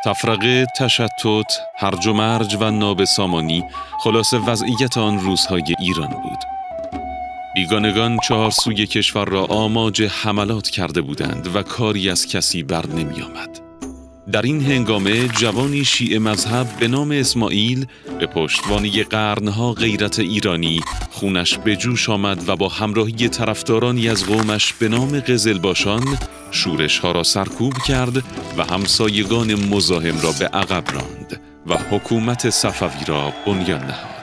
تفرقه، تشتت، هرج و مرج و نابسامانی خلاصه وضعیت آن روزهای ایران بود. بیگانگان چهار سوی کشور را آماج حملات کرده بودند و کاری از کسی بر نمی آمد. در این هنگامه جوانی شیعه مذهب به نام اسماعیل به پشتوانه قرنها غیرت ایرانی خونش به جوش آمد و با همراهی طرفدارانی از قومش به نام قزلباشان شورش‌ها را سرکوب کرد و همسایگان مزاحم را به عقب راند و حکومت صفوی را بنیان نهاد.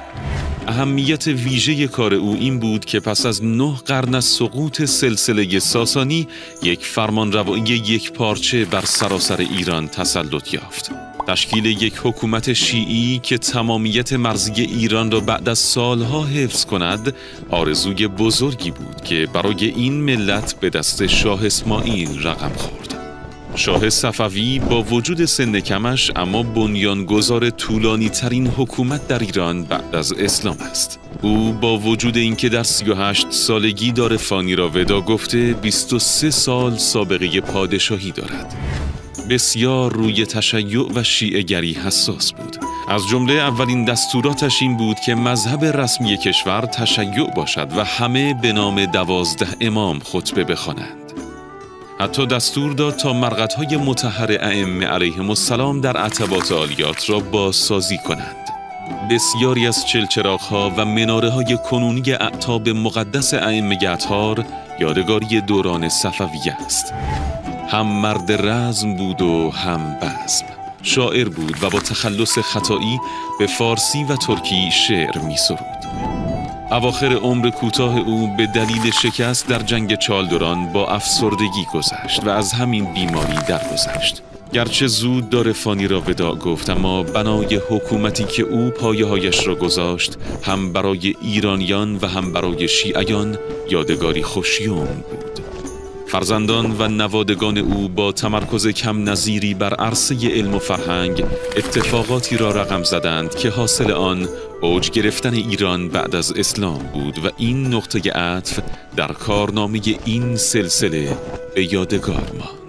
اهمیت ویژه کار او این بود که پس از 9 قرن از سقوط سلسله ساسانی یک فرمانروایی یک پارچه بر سراسر ایران تسلط یافت. تشکیل یک حکومت شیعی که تمامیت مرزی ایران را بعد از سالها حفظ کند آرزوی بزرگی بود که برای این ملت به دست شاه اسماعیل رقم خورد. شاه صفوی با وجود سن کمش اما بنیانگذار طولانی ترین حکومت در ایران بعد از اسلام است. او با وجود اینکه در 38 سالگی دار فانی را ودا گفته 23 سال سابقه پادشاهی دارد. بسیار روی تشیع و شیعه‌گری حساس بود. از جمله اولین دستوراتش این بود که مذهب رسمی کشور تشیع باشد و همه به نام 12 امام خطبه بخوانند. حتی دستور داد تا مرقدهای مطهر ائمه علیهم السلام در عتبات عالیات را بازسازی کنند. بسیاری از چلچراغ‌ها و مناره‌های کنونی اعتاب مقدس ائمه اطهار یادگاری دوران صفویه است. هم مرد رزم بود و هم بزم. شاعر بود و با تخلص خطایی به فارسی و ترکی شعر می‌سرود. اواخر عمر کوتاه او به دلیل شکست در جنگ چالدران با افسردگی گذشت و از همین بیماری درگذشت. گرچه زود دار فانی را وداع گفت اما بنای حکومتی که او پایه‌هایش را گذاشت هم برای ایرانیان و هم برای شیعیان یادگاری خوشیوم بود. فرزندان و نوادگان او با تمرکز کم نظیری بر عرصه علم و فرهنگ اتفاقاتی را رقم زدند که حاصل آن اوج گرفتن ایران بعد از اسلام بود و این نقطه عطف در کارنامه این سلسله به یادگار ماند.